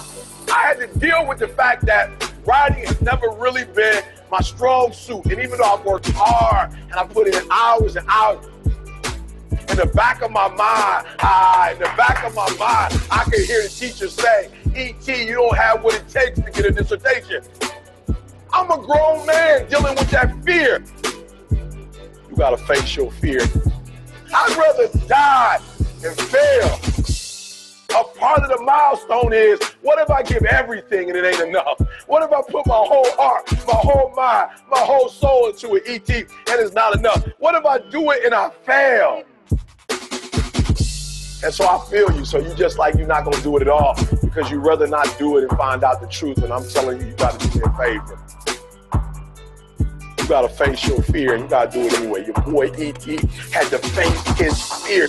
I had to deal with the fact that riding has never really been my strong suit. And even though I've worked hard and I put in hours and hours, in the back of my mind, I could hear the teacher say, E.T., you don't have what it takes to get a dissertation. I'm a grown man dealing with that fear. You gotta face your fear. I'd rather die than fail. A part of the milestone is, what if I give everything and it ain't enough? What if I put my whole heart, my whole mind, my whole soul into it, E.T., and it's not enough? What if I do it and I fail? And so I feel you. So you just like, you're not going to do it at all because you'd rather not do it and find out the truth. And I'm telling you, you got to do me a favor. You got to face your fear, and you got to do it anyway. Your boy E.T. had to face his fear.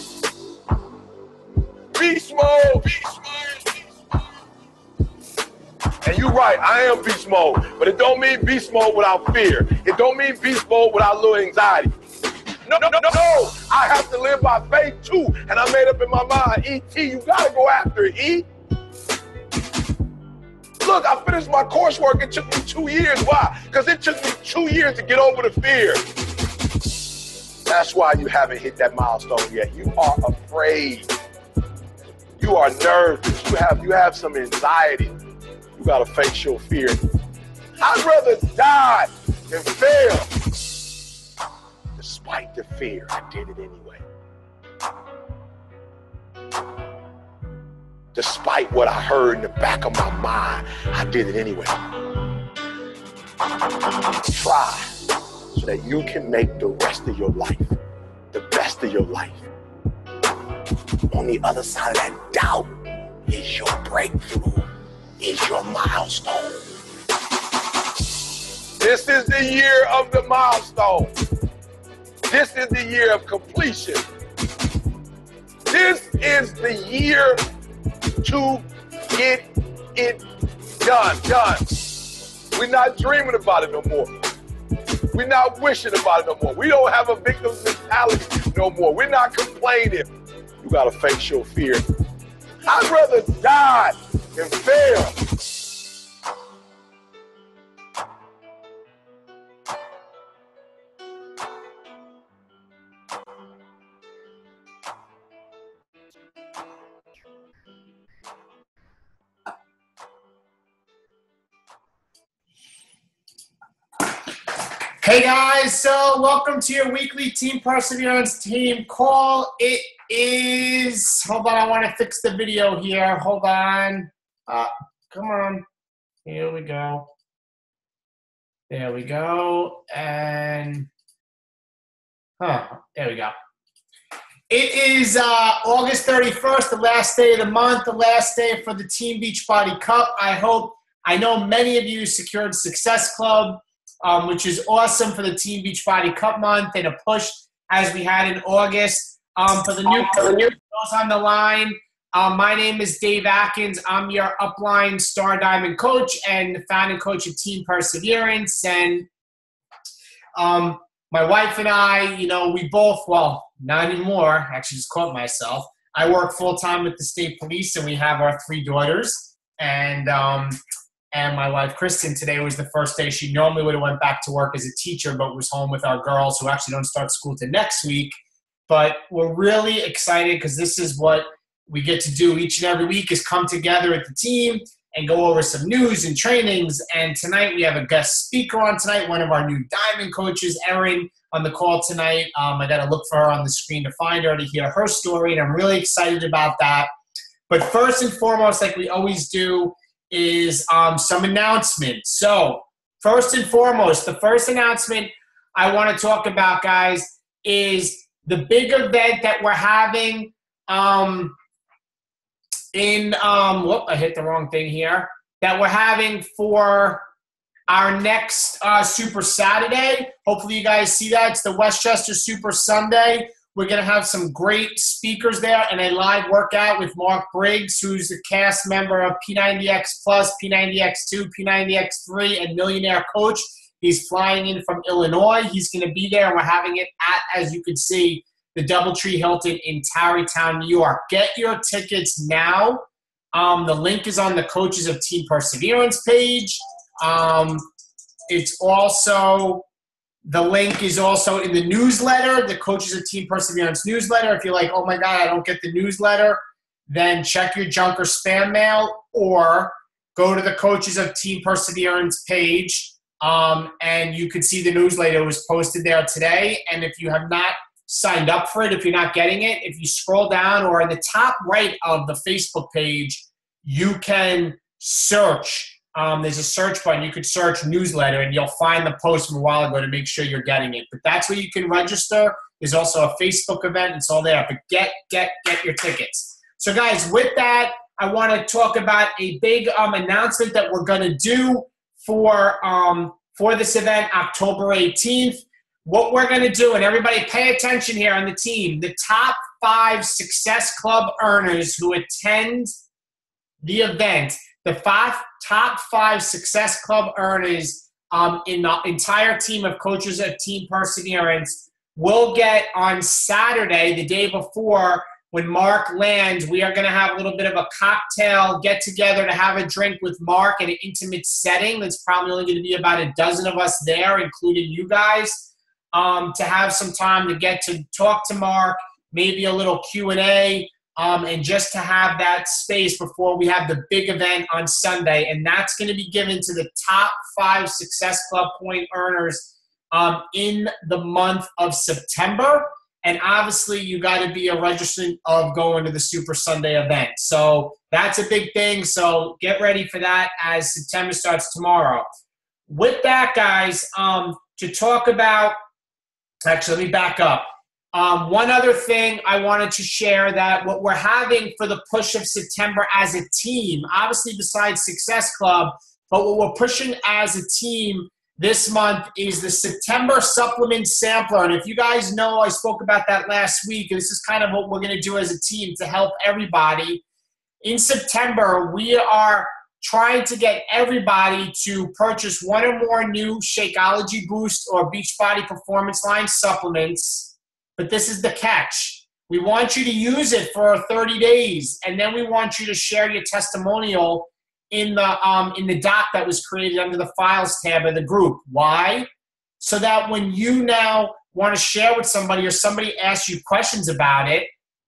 Beast mode. And you're right, I am beast mode. But it don't mean beast mode without fear. It don't mean beast mode without a little anxiety. No. I have to live by faith too. And I made up in my mind, E.T., you gotta go after it, E. Look, I finished my coursework. It took me 2 years. Why? Because it took me 2 years to get over the fear. That's why you haven't hit that milestone yet. You are afraid. You are nervous. You have some anxiety. You gotta face your fear. I'd rather die than fail. Despite the fear, I did it anyway. Despite what I heard in the back of my mind, I did it anyway. Try so that you can make the rest of your life the best of your life. On the other side of that doubt is your breakthrough, is your milestone. This is the year of the milestone. This is the year of completion. This is the year to get it done. We're not dreaming about it no more. We're not wishing about it no more. We don't have a victim mentality no more. We're not complaining. You gotta face your fear. I'd rather die than fail. Hey guys, so welcome to your weekly Team Perseverance team call. It is, hold on, I want to fix the video here. Hold on. Come on. Here we go. There we go. And, there we go. It is August 31st, the last day of the month, the last day for the Team Beachbody Cup. I know many of you secured Success Club, which is awesome for the Team Beachbody Cup month and a push as we had in August. For the new those on the line, my name is Dave Atkins. I'm your upline star Diamond Coach and the founding coach of Team Perseverance. And my wife and I, we both, well, not anymore. Actually, just caught myself. I work full-time with the state police, and we have our 3 daughters. And my wife, Kristen, today was the first day. She normally would have went back to work as a teacher, but was home with our girls who actually don't start school till next week. But we're really excited because this is what we get to do each and every week is come together at the team and go over some news and trainings. And tonight we have a guest speaker on tonight, one of our new Diamond coaches, Erin, on the call tonight. I got to look for her on the screen to find her, to hear her story, and I'm really excited about that. But first and foremost, like we always do, is some announcements. So first and foremost, the first announcement I want to talk about, guys, is the big event that we're having I hit the wrong thing here, that we're having for our next Super Saturday. Hopefully you guys see that. It's the Westchester Super Sunday. We're going to have some great speakers there and a live workout with Mark Briggs, who's a cast member of P90X Plus, P90X2, P90X3, and Millionaire Coach. He's flying in from Illinois. He's going to be there, and we're having it at, as you can see, the Doubletree Hilton in Tarrytown, New York. Get your tickets now The link is on the Coaches of Team Perseverance page. The link is also in the newsletter, the Coaches of Team Perseverance newsletter. If you're like, oh my God, I don't get the newsletter, then check your junk or spam mail, or go to the Coaches of Team Perseverance page, and you can see the newsletter was posted there today. And if you have not signed up for it, if you're not getting it, if you scroll down or in the top right of the Facebook page, you can search. There's a search button. You could search newsletter, and you'll find the post from a while ago to make sure you're getting it. But that's where you can register. There's also a Facebook event. It's all there. But get your tickets. So, guys, with that, I want to talk about a big announcement that we're going to do for this event, October 18th. What we're going to do, and everybody pay attention here on the team, the top 5 Success Club earners who attend the event, the top 5 Success Club earners in the entire team of Coaches of Team Perseverance will get on Saturday, the day before, when Mark lands, we are going to have a little bit of a cocktail get-together to have a drink with Mark in an intimate setting. There's probably only going to be about a dozen of us there, including you guys, to have some time to get to talk to Mark, maybe a little Q&A, and just to have that space before we have the big event on Sunday. And that's going to be given to the top 5 Success Club point earners in the month of September. And obviously, you got to be a registrant of going to the Super Sunday event. So that's a big thing. So get ready for that as September starts tomorrow. With that, guys, to talk about – actually, let me back up. One other thing I wanted to share, that what we're having for the push of September as a team, obviously besides Success Club, but what we're pushing as a team this month is the September supplement sampler. And if you guys know, I spoke about that last week. This is kind of what we're going to do as a team to help everybody. In September, we are trying to get everybody to purchase one or more new Shakeology Boost or Beachbody Performance Line supplements. But this is the catch. We want you to use it for 30 days, and then we want you to share your testimonial in the doc that was created under the Files tab of the group. Why? So that when you now want to share with somebody, or somebody asks you questions about it,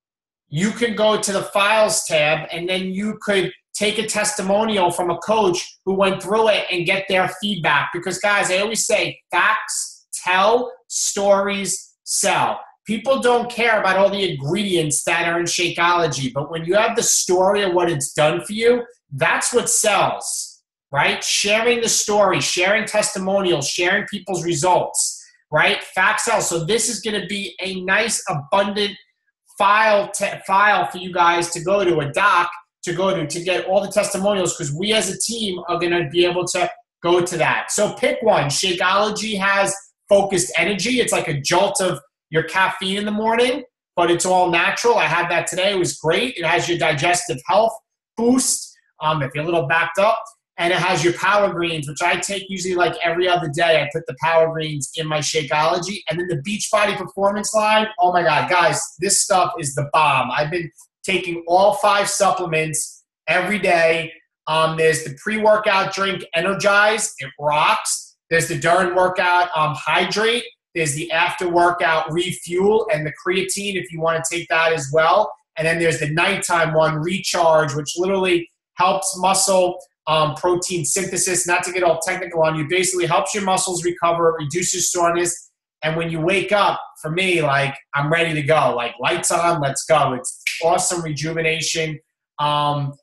you can go to the Files tab, and then you could take a testimonial from a coach who went through it and get their feedback. Because, guys, I always say, facts tell, stories sell. People don't care about all the ingredients that are in Shakeology, but when you have the story of what it's done for you, that's what sells, right? Sharing the story, sharing testimonials, sharing people's results, right? Facts sell. So this is going to be a nice, abundant file for you guys to go to, a doc to go to get all the testimonials, because we as a team are going to be able to go to that. So pick one. Shakeology has focused energy. It's like a jolt of your caffeine in the morning, but it's all natural. I had that today. It was great. It has your digestive health boost if you're a little backed up. And it has your Power Greens, which I take usually like every other day. I put the Power Greens in my Shakeology. And then the Beachbody Performance Line. Oh, my God, guys, this stuff is the bomb. I've been taking all 5 supplements every day. There's the pre-workout drink, Energize. It rocks. There's the during workout, Hydrate. There's the after-workout Refuel and the creatine if you want to take that as well. And then there's the nighttime one, Recharge, which literally helps muscle protein synthesis. Not to get all technical on you, basically helps your muscles recover, reduces soreness. And when you wake up, for me, like, I'm ready to go. Like, lights on, let's go. It's awesome rejuvenation. And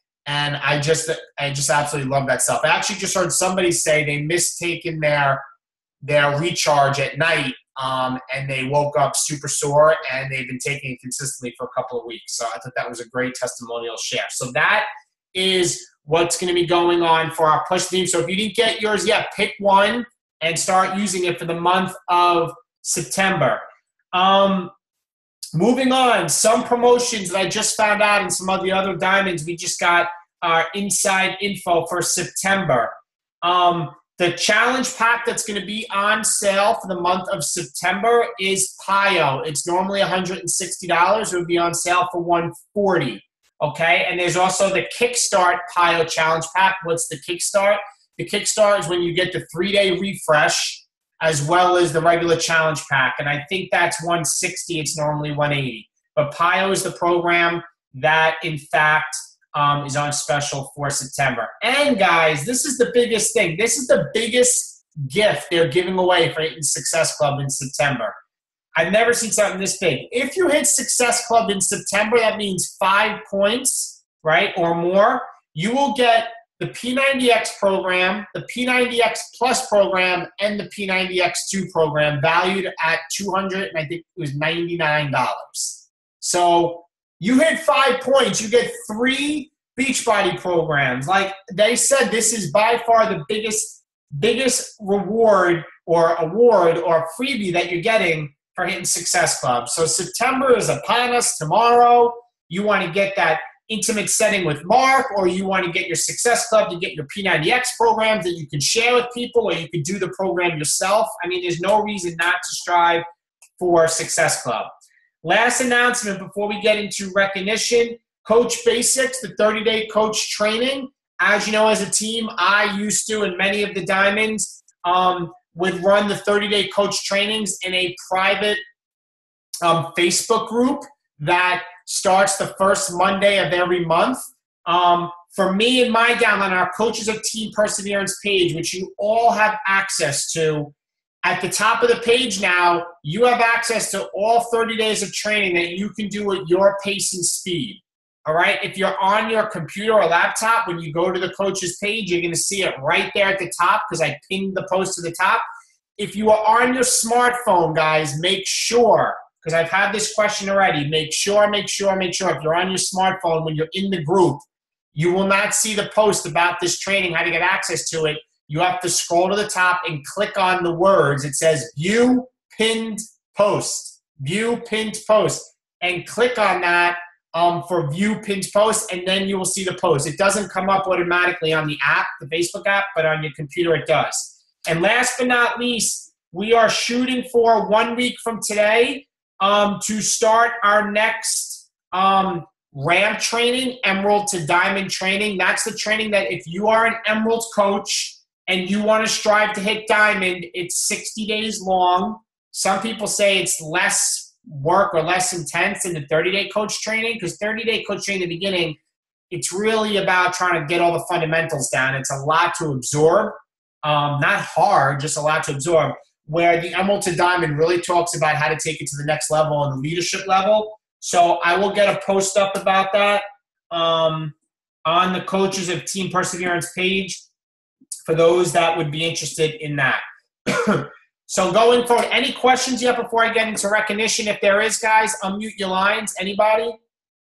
I just absolutely love that stuff. I actually just heard somebody say they mistaken their Recharge at night, and they woke up super sore, and they've been taking it consistently for a couple of weeks. So I thought that was a great testimonial share. So that is what's going to be going on for our push team. So if you didn't get yours yet, pick one and start using it for the month of September. Moving on, some promotions that I just found out in some of the other diamonds. We just got our inside info for September. The challenge pack that's going to be on sale for the month of September is PIO. It's normally $160. It would be on sale for $140. okay? And there's also the Kickstart PIO Challenge Pack. What's the Kickstart? The Kickstart is when you get the 3-day refresh as well as the regular challenge pack. And I think that's $160. It's normally $180. But PIO is the program that, in fact, is on special for September. And, guys, this is the biggest thing. This is the biggest gift they're giving away for Hitting Success Club in September. I've never seen something this big. If you hit Success Club in September, that means 5 points, right, or more. You will get the P90X program, the P90X Plus program, and the P90X2 program valued at $200, and I think it was $99. So you hit 5 points, you get 3 Beachbody programs. Like they said, this is by far the biggest reward or award or freebie that you're getting for Hitting Success Club. So September is upon us tomorrow. You want to get that intimate setting with Mark, or you want to get your Success Club to get your P90X programs that you can share with people, or you can do the program yourself. I mean, there's no reason not to strive for Success Club. Last announcement before we get into recognition, Coach Basics, the 30-day coach training. As you know, as a team, I used to, and many of the Diamonds would run the 30-day coach trainings in a private Facebook group that starts the first Monday of every month. For me and my downline, our Coaches of Team Perseverance page, which you all have access to, at the top of the page now, you have access to all 30 days of training that you can do at your pace and speed. All right? If you're on your computer or laptop, when you go to the coach's page, you're going to see it right there at the top because I pinned the post to the top. If you are on your smartphone, guys, make sure, because I've had this question already, make sure, if you're on your smartphone, when you're in the group, you will not see the post about this training, how to get access to it. You have to scroll to the top and click on the words. It says View Pinned Post. View Pinned Post. And click on that for View Pinned Post, and then you will see the post. It doesn't come up automatically on the app, the Facebook app, but on your computer it does. And last but not least, we are shooting for 1 week from today to start our next ramp training, Emerald to Diamond training. That's the training that if you are an Emerald coach and you want to strive to hit Diamond, it's 60 days long. Some people say it's less work or less intense than the 30-day coach training, because 30-day coach training in the beginning, it's really about trying to get all the fundamentals down. It's a lot to absorb. Not hard, just a lot to absorb. Where the Emerald to Diamond really talks about how to take it to the next level and the leadership level. So I will get a post up about that on the Coaches of Team Perseverance page for those that would be interested in that. So going forward, any questions yet before I get into recognition? If there is, guys, unmute your lines. Anybody?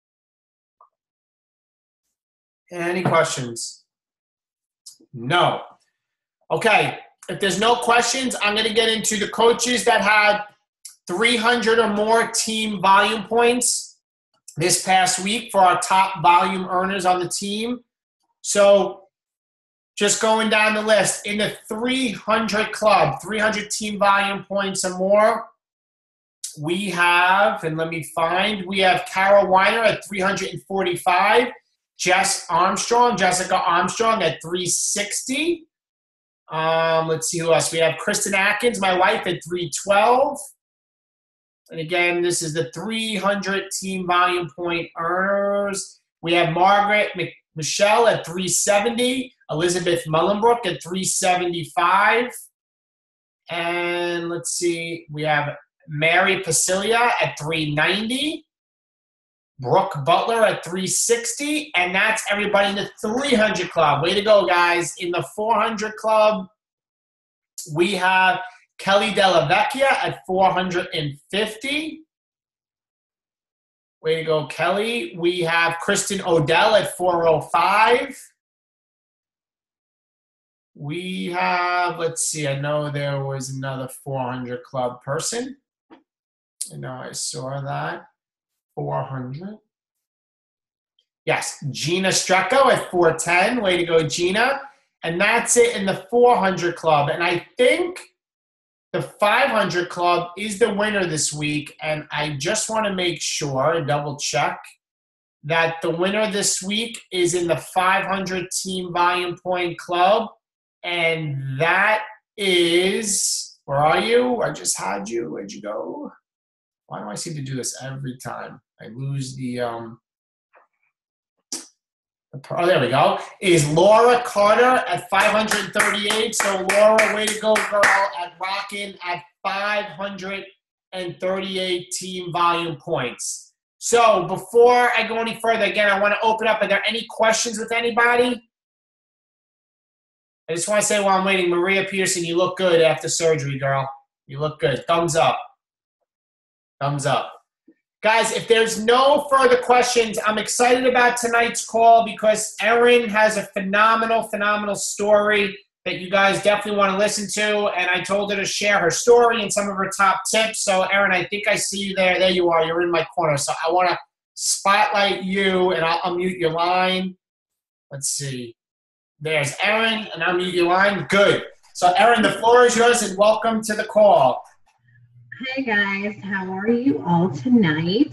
Any questions? No. Okay. If there's no questions, I'm going to get into the coaches that had 300 or more team volume points this past week for our top volume earners on the team. So just going down the list, in the 300 club, 300 team volume points or more, we have, and let me find, we have Kara Weiner at 345, Jessica Armstrong at 360. Let's see who else. We have Kristen Atkins, my wife, at 312. And again, this is the 300 team volume point earners. We have Margaret Michelle at 370. Elizabeth Mullenbrook at 375. And let's see, we have Mary Pasilia at 390. Brooke Butler at 360. And that's everybody in the 300 club. Way to go, guys. In the 400 club, we have Kelly Della Vecchia at 450. Way to go, Kelly. We have Kristen Odell at 405. We have, let's see, I know there was another 400 club person. I know I saw that. 400. Yes, Gina Strecco at 410. Way to go, Gina. And that's it in the 400 club. And I think the 500 club is the winner this week. And I just want to make sure and double check that the winner this week is in the 500 team volume point club. And that is, where are you? I just had you. Where'd you go? Why do I seem to do this every time? I lose the, oh, there we go. Is Laura Carter at 538. So Laura, way to go, girl, at rocking at 538 team volume points. So before I go any further, again, I want to open up. Are there any questions with anybody? I just want to say while I'm waiting, Maria Peterson, you look good after surgery, girl. You look good. Thumbs up. Thumbs up. Guys, if there's no further questions, I'm excited about tonight's call because Erin has a phenomenal, phenomenal story that you guys definitely want to listen to. And I told her to share her story and some of her top tips. So, Erin, I think I see you there. There you are. You're in my corner. So I want to spotlight you, and I'll unmute your line. Let's see. There's Erin, and I'll mute your line. Good. So, Erin, the floor is yours, and welcome to the call. Hi, guys. How are you all tonight?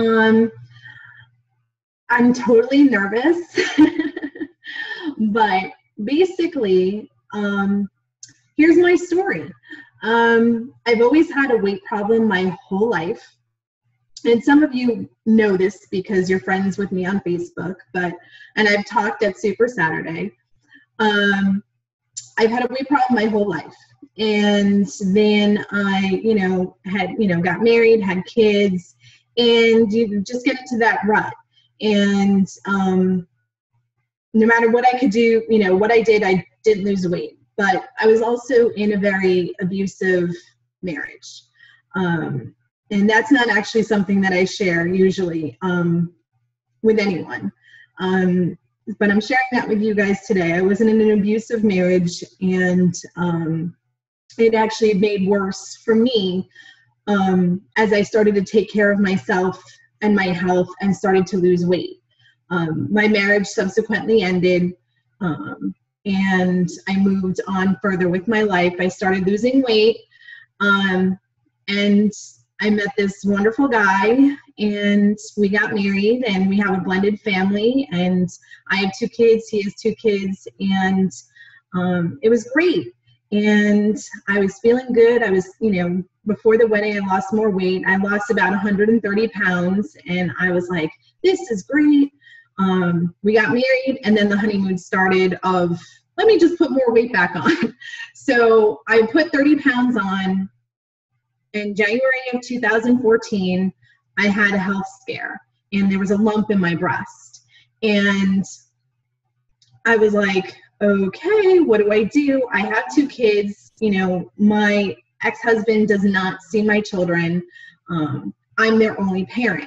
I'm totally nervous, but basically, here's my story. I've always had a weight problem my whole life. And some of you know this because you're friends with me on Facebook, and I've talked at Super Saturday. I've had a weight problem my whole life. And then I, got married, had kids, and you just get into that rut. And no matter what I could do, what I didn't lose weight. But I was also in a very abusive marriage. And that's not actually something that I share usually with anyone. But I'm sharing that with you guys today. I was in an abusive marriage, and it actually made worse for me as I started to take care of myself and my health and started to lose weight. My marriage subsequently ended, and I moved on further with my life. I started losing weight, and I met this wonderful guy, and we got married, and we have a blended family, and I have 2 kids, he has 2 kids, and it was great. And I was feeling good. I was, before the wedding, I lost more weight. I lost about 130 pounds, and I was like, this is great. We got married, and then the honeymoon started of, let me just put more weight back on. So I put 30 pounds on. In January of 2014, I had a health scare, and there was a lump in my breast. And I was like, okay, what do I do? I have 2 kids. My ex-husband does not see my children. I'm their only parent.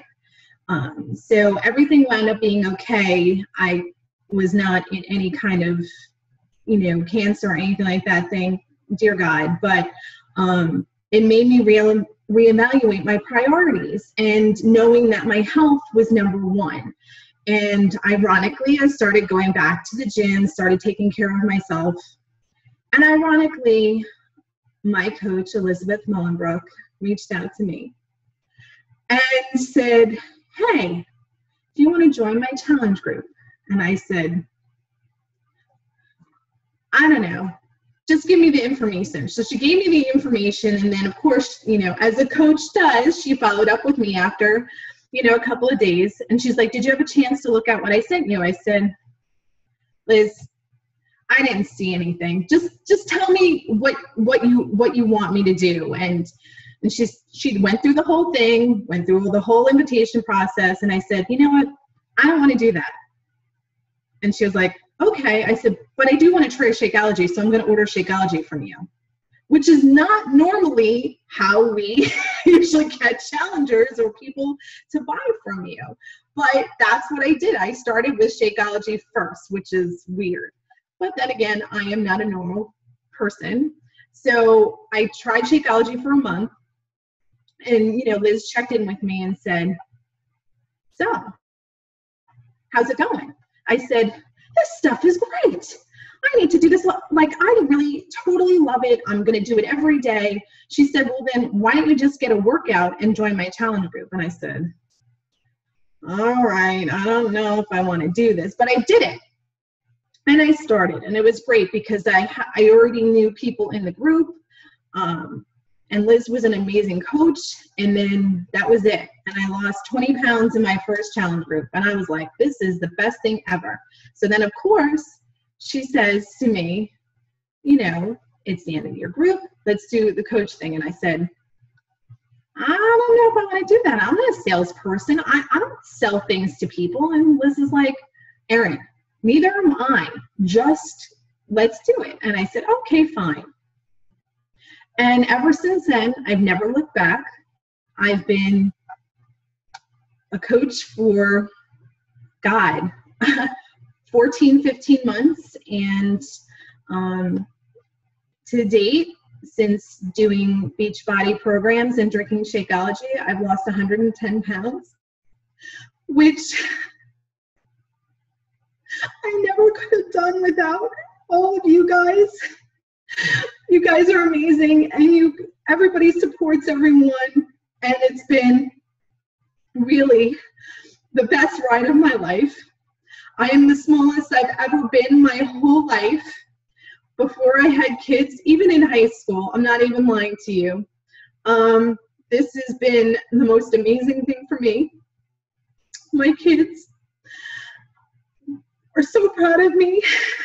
So everything wound up being okay. I was not in any kind of, cancer or anything like that, thank dear God. But it made me reevaluate my priorities, and knowing that my health was number 1. And ironically, I started going back to the gym, started taking care of myself. And ironically, my coach, Elizabeth Mullenbrook, reached out to me and said, hey, do you want to join my challenge group? And I said, I don't know. Just give me the information. So she gave me the information. And then, of course, as a coach does, she followed up with me after, a couple of days. And she's like, did you have a chance to look at what I sent you? I said, Liz, I didn't see anything. Just tell me what you want me to do. And she went through the whole thing, went through the whole invitation process. And I said, you know what? I don't want to do that. And she was like, okay. I said, but I do want to try Shakeology, so I'm going to order Shakeology from you, which is not normally how we usually get challengers or people to buy from you. But that's what I did. I started with Shakeology first, which is weird. But then again, I am not a normal person. So I tried Shakeology for a month, and, Liz checked in with me and said, so how's it going? I said, this stuff is great. I need to do this. Like, I really totally love it. I'm going to do it every day. She said, well, then why don't you just get a workout and join my challenge group? And I said, all right, I don't know if I want to do this, but I did it. And I started, and it was great because I already knew people in the group, and Liz was an amazing coach, and then that was it. And I lost 20 pounds in my first challenge group, and I was like, this is the best thing ever. So then, of course, she says to me, you know, it's the end of your group, let's do the coach thing. And I said, I don't know if I want to do that. I'm not a salesperson. I don't sell things to people. And Liz is like, Erin, neither am I. Just let's do it. And I said, okay, fine. And ever since then, I've never looked back. I've been a coach for, God, 14, 15 months. And to date, since doing Beachbody programs and drinking Shakeology, I've lost 110 pounds, which I never could have done without all of you guys. You guys are amazing, and everybody supports everyone, and it's been really the best ride of my life. I am the smallest I've ever been my whole life. Before I had kids, even in high school, I'm not even lying to you. This has been the most amazing thing for me. My kids are so proud of me.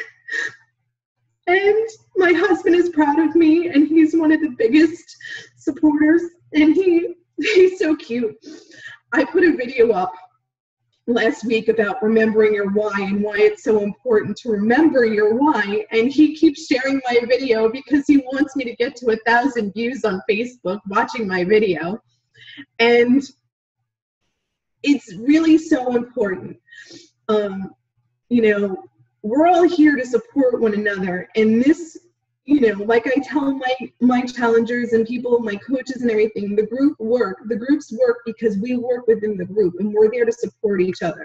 And my husband is proud of me, and he's one of the biggest supporters, and he's so cute. I put a video up last week about remembering your why and why it's so important to remember your why, and he keeps sharing my video because he wants me to get to 1,000 views on Facebook watching my video. And it's really so important. You know, we're all here to support one another, and this, you know, like I tell my challengers and people, my coaches and everything, the groups work because we work within the group, and we're there to support each other.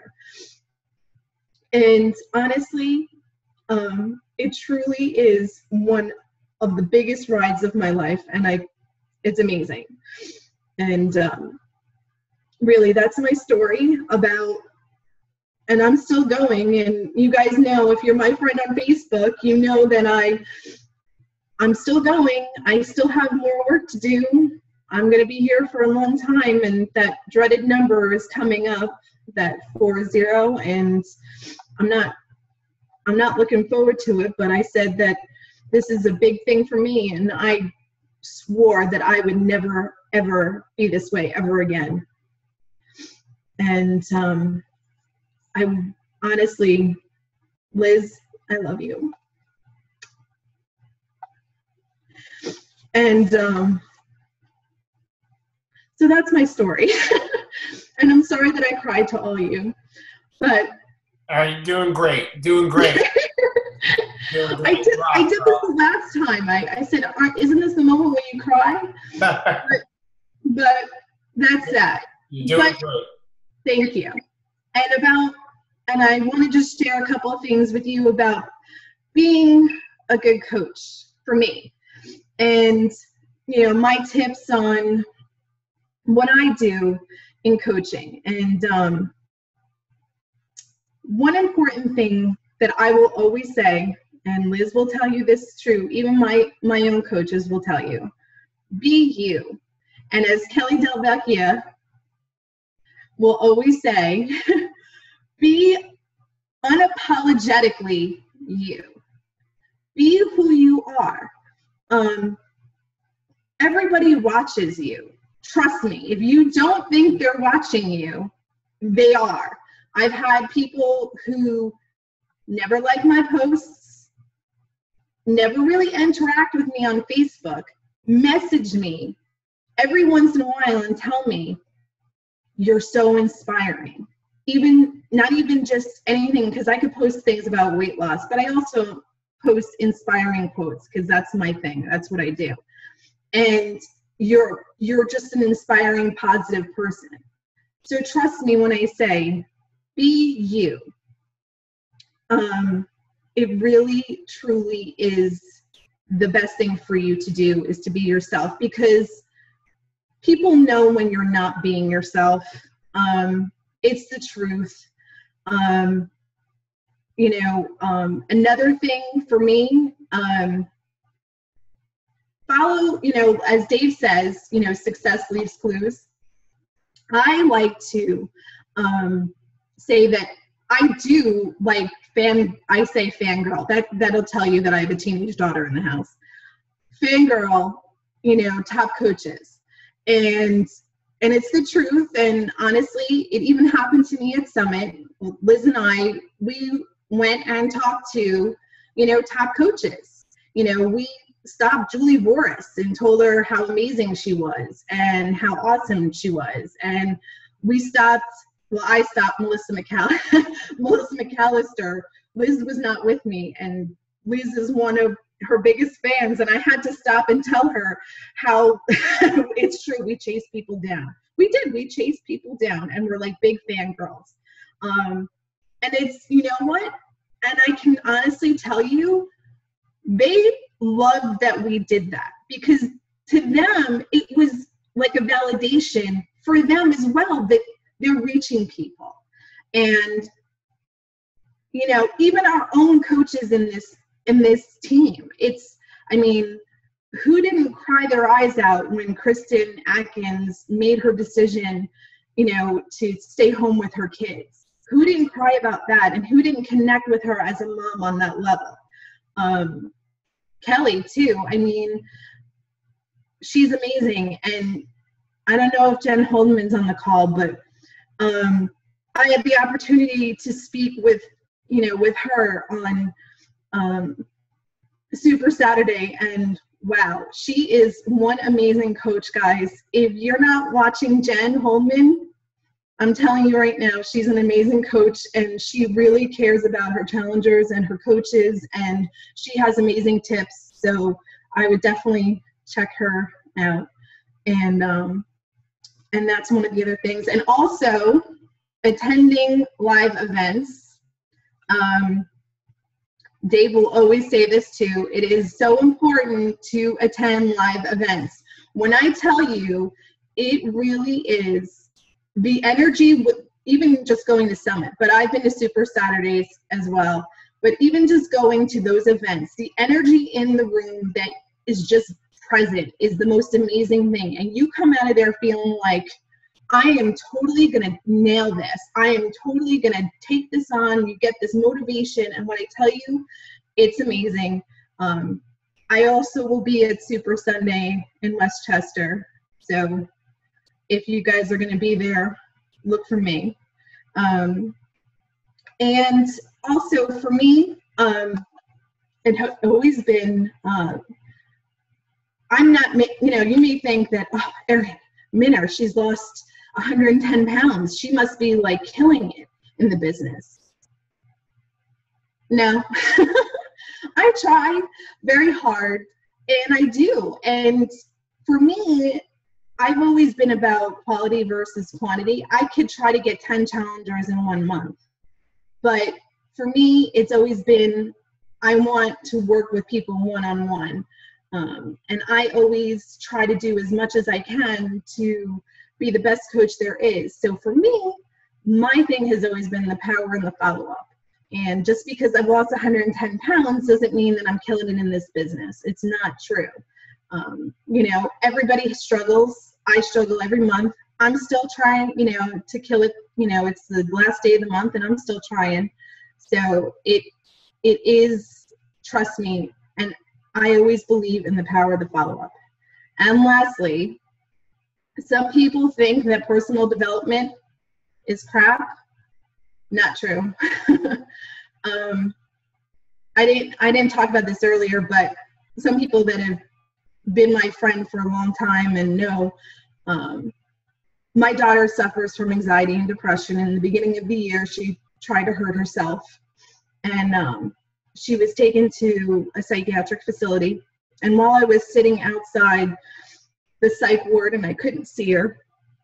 And honestly, it truly is one of the biggest rides of my life, and it's amazing. And really, that's my story about. And I'm still going, and you guys know, if you're my friend on Facebook, you know that I'm still going. I still have more work to do. I'm going to be here for a long time, and that dreaded number is coming up, that 40, and I'm not looking forward to it, but I said that this is a big thing for me, and I swore that I would never, ever be this way ever again. And I honestly, Liz, I love you. And so that's my story. And I'm sorry that I cried to all of you, but you're doing great. Doing great. I did this the last time. I said, isn't this the moment when you cry? but that's that. You're doing great. Thank you. And I want to just share a couple of things with you about being a good coach for me. And, you know, my tips on what I do in coaching. And one important thing that I will always say, and Liz will tell you this is true, even my own coaches will tell you, be you. And as Kelly Del Vecchia will always say, be unapologetically you. Be who you are. Everybody watches you. Trust me, if you don't think they're watching you, they are. I've had people who never like my posts, never really interact with me on Facebook, message me every once in a while and tell me, you're so inspiring. Not even just anything, because I could post things about weight loss, but I also post inspiring quotes because that's my thing. That's what I do. And you're just an inspiring, positive person. So trust me when I say, be you. It really, truly is the best thing for you to do, is to be yourself, because people know when you're not being yourself. It's the truth. Another thing for me, follow, as Dave says, success leaves clues. I like to say that I do like I say fangirl. That'll tell you that I have a teenage daughter in the house. Fangirl, top coaches. And it's the truth. And honestly, it even happened to me at Summit. Liz and I, we went and talked to, top coaches. We stopped Julie Boris and told her how amazing she was and how awesome she was. And I stopped Melissa McAllister. Liz was not with me, and Liz is one of her biggest fans, and I had to stop and tell her how it's true. We chase people down. We did. We chase people down, and we're like big fangirls. And it's, you know what? And I can honestly tell you, they loved that we did that, because to them, it was like a validation for them as well that they're reaching people. And, even our own coaches in this team, who didn't cry their eyes out when Kristen Atkins made her decision, to stay home with her kids? Who didn't cry about that? And who didn't connect with her as a mom on that level? Kelly too. She's amazing. And I don't know if Jen Holman's on the call, but I had the opportunity to speak with her on Super Saturday, and wow, she is one amazing coach, guys. If you're not watching Jen Holman, I'm telling you right now, she's an amazing coach, and she really cares about her challengers and her coaches, and she has amazing tips. So I would definitely check her out. And that's one of the other things. And also attending live events. Dave will always say this too. It is so important to attend live events. When I tell you, it really is the energy, even just going to Summit, but I've been to Super Saturdays as well. But even just going to those events, the energy in the room that is just present is the most amazing thing. And you come out of there feeling like, I am totally going to nail this. I am totally going to take this on. You get this motivation. And when I tell you, it's amazing. I also will be at Super Sunday in Westchester. So if you guys are going to be there, look for me. And also for me, it has always been, I'm not, you may think that, oh, Erin Minner, she's lost 110 pounds. She must be like killing it in the business. No, I try very hard, and I do. And for me, I've always been about quality versus quantity. I could try to get 10 challengers in 1 month, but for me, it's always been, I want to work with people one-on-one. And I always try to do as much as I can to be the best coach there is. So for me, my thing has always been the power and the follow-up. And just because I've lost 110 pounds doesn't mean that I'm killing it in this business. It's not true. Everybody struggles. I struggle every month. I'm still trying, to kill it. It's the last day of the month and I'm still trying. So it is, trust me, and I always believe in the power of the follow-up. And lastly, some people think that personal development is crap. Not true. I didn't talk about this earlier, but some people that have been my friend for a long time and know, my daughter suffers from anxiety and depression. In the beginning of the year, she tried to hurt herself, and she was taken to a psychiatric facility. And while I was sitting outside the psych ward and I couldn't see her,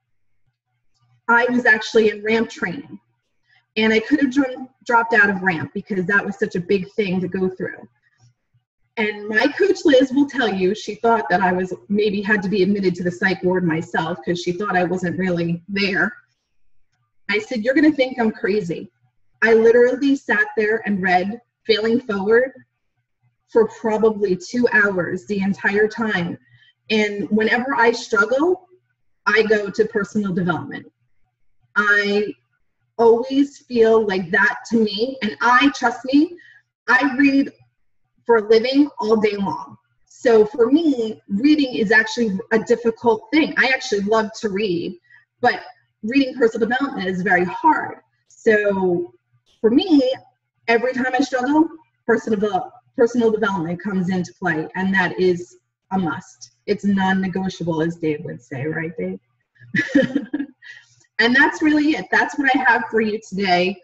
I was actually in ramp training. And I could have dropped out of ramp because that was such a big thing to go through. And my coach Liz will tell you, she thought that I was maybe had to be admitted to the psych ward myself because she thought I wasn't really there. I said, you're going to think I'm crazy. I literally sat there and read Failing Forward for probably 2 hours the entire time. And whenever I struggle, I go to personal development. I always feel like that to me. And trust me, I read for a living all day long. So for me, reading is actually a difficult thing. I actually love to read, but reading personal development is very hard. So for me, every time I struggle, personal development comes into play, and that is a must. It's non-negotiable, as Dave would say, right, Dave? And that's really it. That's what I have for you today.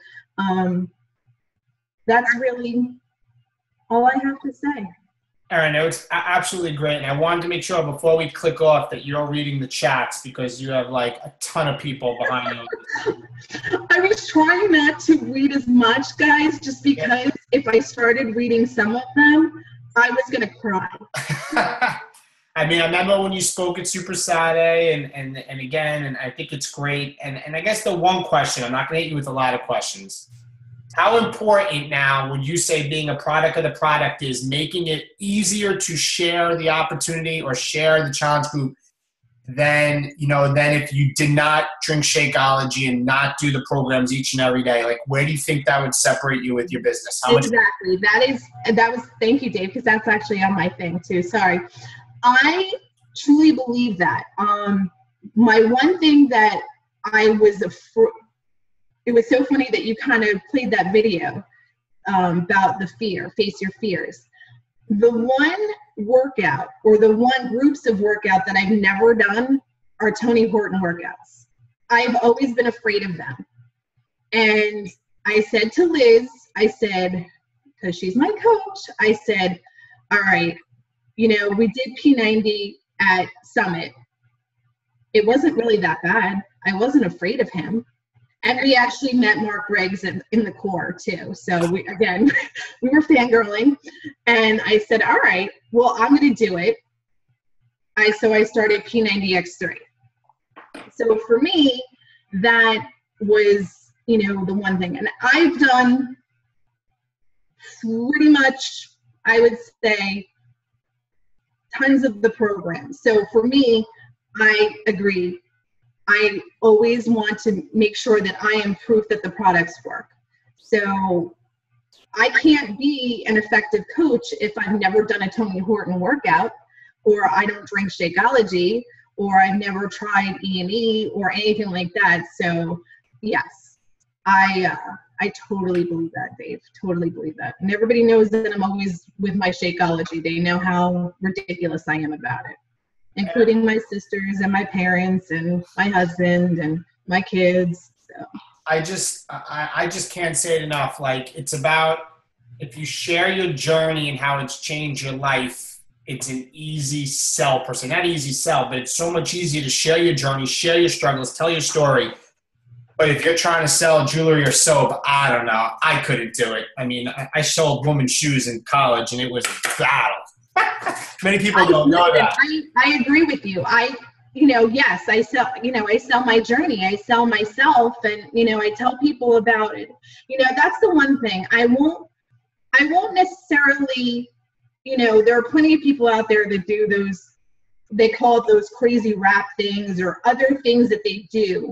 That's really all I have to say. Erin, it's absolutely great. And I wanted to make sure before we click off that you're reading the chats, because you have like a ton of people behind you. I was trying not to read as much, guys, just because if I started reading some of them, I was going to cry. I mean, I remember when you spoke at Super Saturday and again, and I think it's great. And I guess the one question, I'm not going to hit you with a lot of questions. How important now would you say being a product of the product is making it easier to share the opportunity or share the challenge group than if you did not drink Shakeology and not do the programs each and every day? Like, where do you think that would separate you with your business? Exactly. Thank you, Dave, because that's actually on my thing too. Sorry. I truly believe that. My one thing that I was it was so funny that you kind of played that video about the fear, face your fears. The one workout or the one groups of workout that I've never done are Tony Horton workouts. I've always been afraid of them. And I said to Liz, because she's my coach, I said, all right, we did P90 at Summit. It wasn't really that bad. I wasn't afraid of him. And we actually met Mark Riggs in the core too. So we were fangirling. And I said, all right, well, I'm going to do it. So I started P90X3. So for me, that was, the one thing. And I've done pretty much, I would say, tons of the programs. So for me, I agree. I always want to make sure that I am proof that the products work. So I can't be an effective coach if I've never done a Tony Horton workout, or I don't drink Shakeology, or I've never tried E&E or anything like that. So yes, I totally believe that, Dave. Totally believe that. And everybody knows that I'm always with my Shakeology. They know how ridiculous I am about it, including my sisters and my parents and my husband and my kids. So I just can't say it enough. Like, it's about, if you share your journey and how it's changed your life, it's an easy sell per se. Not easy sell, but it's so much easier to share your journey, share your struggles, tell your story. But if you're trying to sell jewelry or soap, I don't know. I couldn't do it. I mean, I sold women's shoes in college, and it was a battle. Many people don't know that. I agree with you. Yes, I sell my journey. I sell myself, and, I tell people about it. That's the one thing. I won't necessarily, there are plenty of people out there that do those, they call it those crazy wrap things or other things that they do,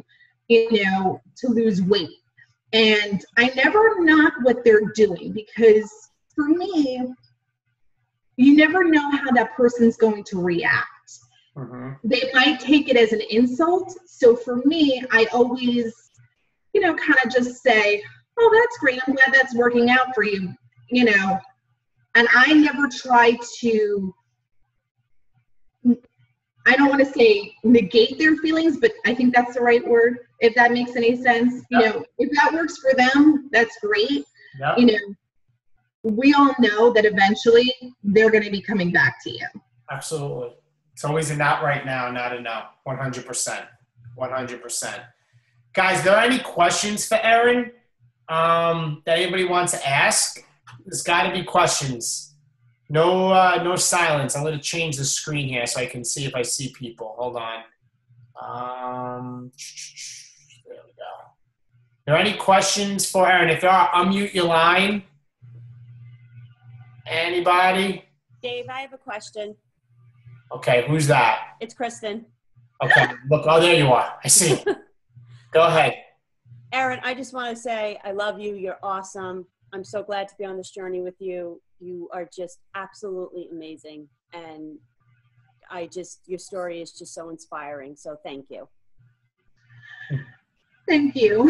to lose weight. And I never knock what they're doing, because for me, you never know how that person's going to react. Mm-hmm. They might take it as an insult. So for me, I always, kind of just say, oh, that's great. I'm glad that's working out for you, and I never try to, I don't want to say negate their feelings, but I think that's the right word, if that makes any sense. Yep. If that works for them, that's great. Yep. We all know that eventually they're going to be coming back to you. Absolutely. It's always a not right now, not a no. 100%. 100%. Guys, are there any questions for Erin that anybody wants to ask? There's got to be questions. No silence. I'm going to change the screen here so I can see if I see people. Hold on. There we go. there any questions for Erin? If there are, unmute your line. Anybody? Dave, I have a question. Okay, who's that? It's Kristen. Okay, look, oh, there you are. I see. Go ahead. Erin, I just want to say I love you. You're awesome. I'm so glad to be on this journey with you. You are just absolutely amazing. And your story is just so inspiring. So thank you. Thank you.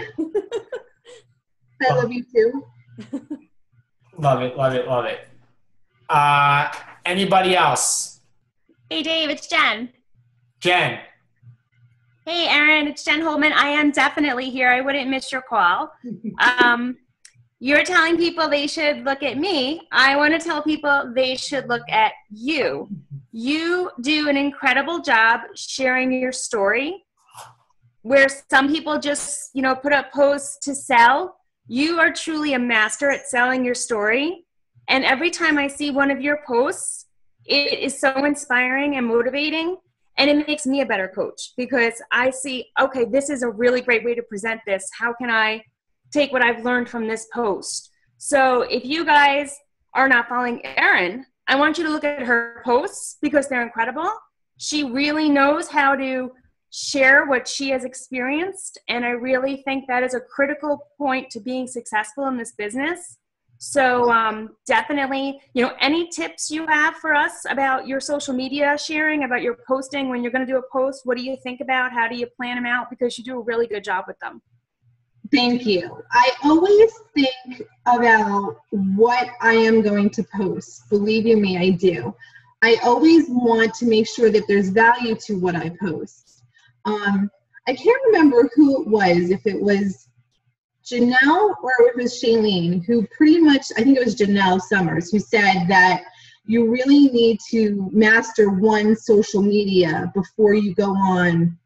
I love you too. Love it, love it, love it. Anybody else? Hey, Dave, it's Jen. Jen. Hey, Erin, it's Jen Holman. I am definitely here. I wouldn't miss your call. You're telling people they should look at me. I want to tell people they should look at you. You do an incredible job sharing your story. Where some people just, put up posts to sell, you are truly a master at selling your story. And every time I see one of your posts, it is so inspiring and motivating. And it makes me a better coach because I see, okay, this is a really great way to present this. How can I take what I've learned from this post? So if you guys are not following Erin, I want you to look at her posts because they're incredible. She really knows how to share what she has experienced. And I really think that is a critical point to being successful in this business. So definitely, any tips you have for us about your social media sharing, about your posting, when you're going to do a post, what do you think about? How do you plan them out? Because you do a really good job with them. Thank you. I always think about what I am going to post. Believe you me, I do. I always want to make sure that there's value to what I post. I can't remember who it was, if it was Janelle or if it was Shailene, who pretty much, I think it was Janelle Summers, who said that you really need to master one social media before you go on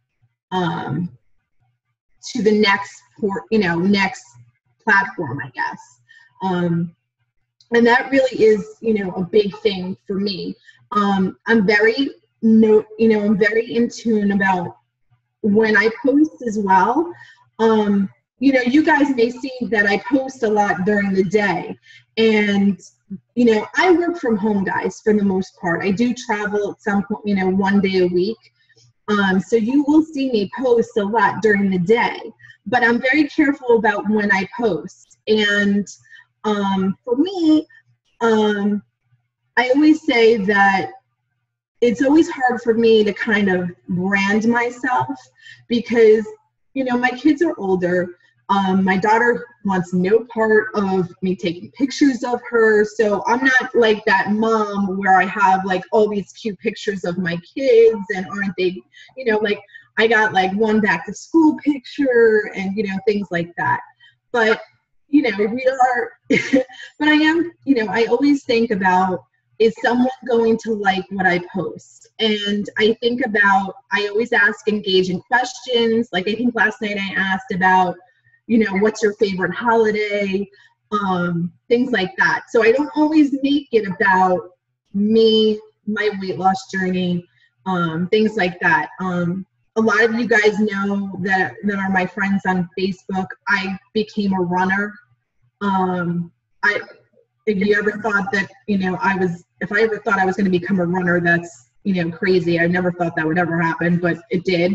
to the next platform, I guess. And that really is, a big thing for me. I'm very in tune about when I post as well. You guys may see that I post a lot during the day. And, I work from home, guys, for the most part. I do travel at some point, one day a week. So you will see me post a lot during the day. But I'm very careful about when I post. And for me, I always say that it's always hard for me to kind of brand myself because, my kids are older. My daughter wants no part of me taking pictures of her. So I'm not like that mom where I have like all these cute pictures of my kids and aren't they, I got like one back to school picture and, things like that. But, we are, but I am, I always think about, is someone going to like what I post? And I always ask engaging questions. Like I think last night I asked about, what's your favorite holiday? Things like that. So I don't always make it about me, my weight loss journey, things like that. A lot of you guys know that are my friends on Facebook. I became a runner. If you ever thought that, if I ever thought I was going to become a runner, that's, crazy. I never thought that would ever happen, but it did.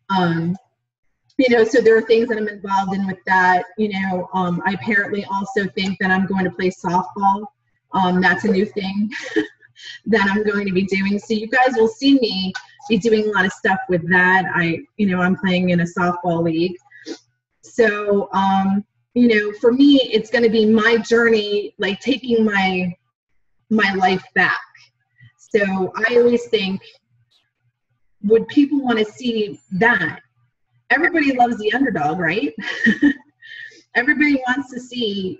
So there are things that I'm involved in with that. I apparently also think that I'm going to play softball. That's a new thing that I'm going to be doing. So you guys will see me be doing a lot of stuff with that. I'm playing in a softball league. So, for me, it's going to be my journey, like taking my life back. So I always think, would people want to see that? Everybody loves the underdog, right? Everybody wants to see,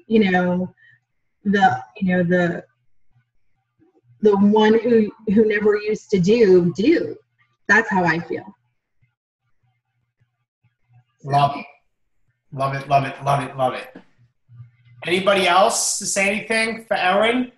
the one who never used to do. That's how I feel. Love it. Love it, love it, love it, love it. Anybody else to say anything for Erin?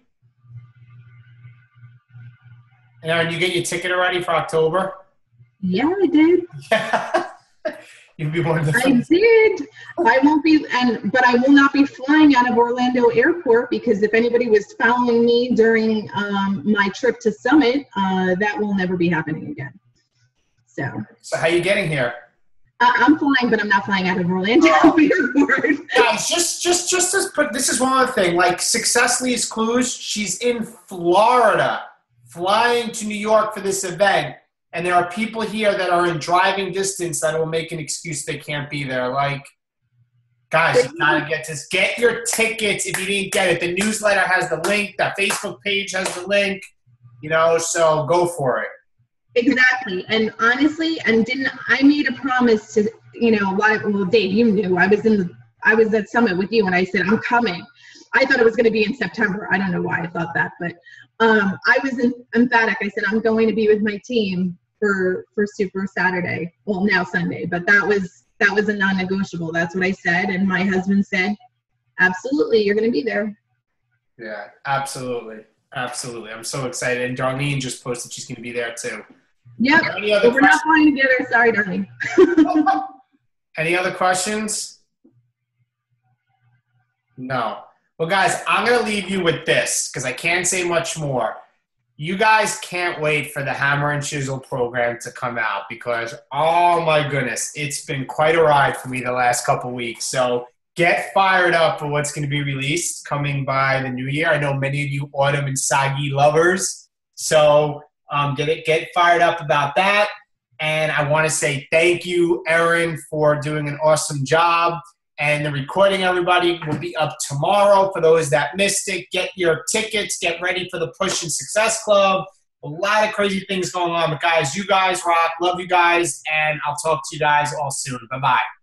And Erin, you get your ticket already for October? Yeah, I did. You'll be one of the I did. I won't be, but I will not be flying out of Orlando Airport, because if anybody was following me during my trip to Summit, that will never be happening again. So how are you getting here? I'm flying, but I'm not flying out of Orlando Airport. Guys, just as put, this is one other thing. Like, Success Leaves Clues, she's in Florida, flying to New York for this event. And there are people here that are in driving distance that will make an excuse they can't be there. Like, guys, you gotta get your tickets if you didn't get it. The newsletter has the link. The Facebook page has the link. So go for it. Exactly. And honestly, I made a promise to, Dave, you knew I was at Summit with you, and I said, I'm coming. I thought it was going to be in September. I don't know why I thought that, but I was emphatic. I said, I'm going to be with my team for Super Saturday. Well, now Sunday, but that was a non-negotiable. That's what I said. And my husband said, absolutely, you're going to be there. Yeah, absolutely. Absolutely. I'm so excited. And Darlene just posted she's going to be there too. Yep. But we're not flying together. Sorry, darling. Any other questions? No. Well, guys, I'm going to leave you with this because I can't say much more. You guys can't wait for the Hammer and Chisel program to come out because, oh my goodness, it's been quite a ride for me the last couple weeks. So get fired up for what's going to be released coming by the new year. I know many of you autumn and sagi lovers. So get fired up about that. And I want to say thank you, Erin, for doing an awesome job. And the recording, everybody, will be up tomorrow. For those that missed it, get your tickets. Get ready for the Push and Success Club. A lot of crazy things going on. But, guys, you guys rock. Love you guys. And I'll talk to you guys all soon. Bye-bye.